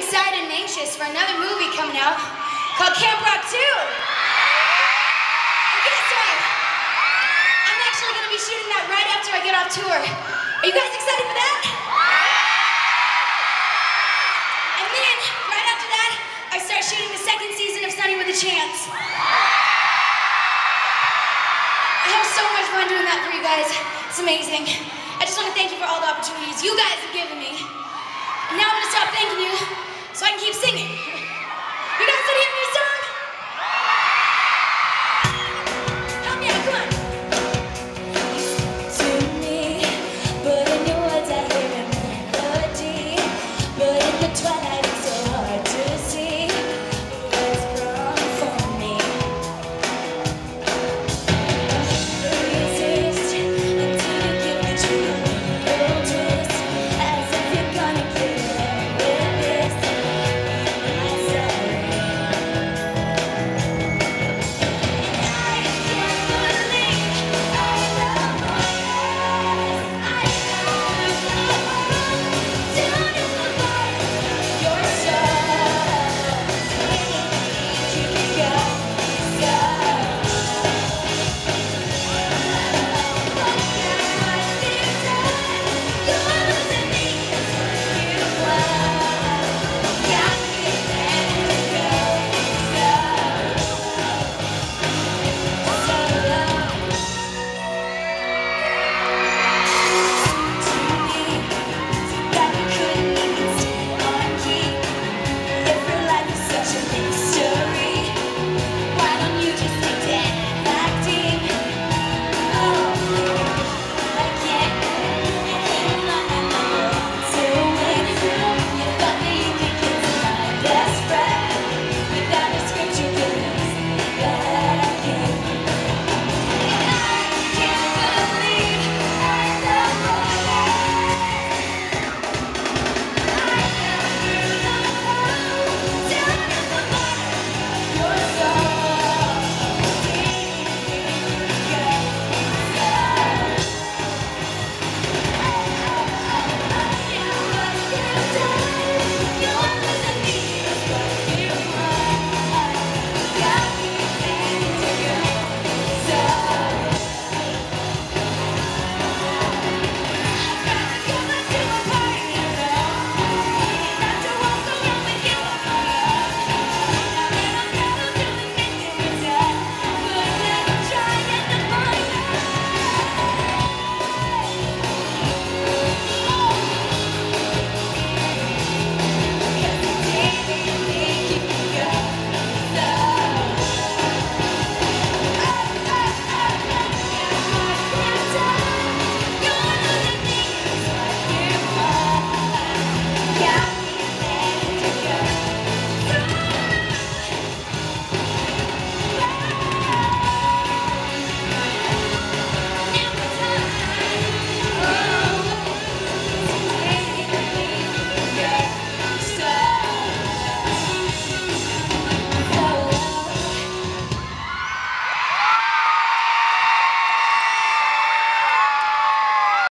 excited and anxious for another movie coming out called Camp Rock 2. And guess what? I'm actually going to be shooting that right after I get off tour. Are you guys excited for that? And then, right after that, I start shooting the second season of Sunny with a Chance. I have so much fun doing that for you guys. It's amazing. I just want to thank you for all the opportunities you guys have given me.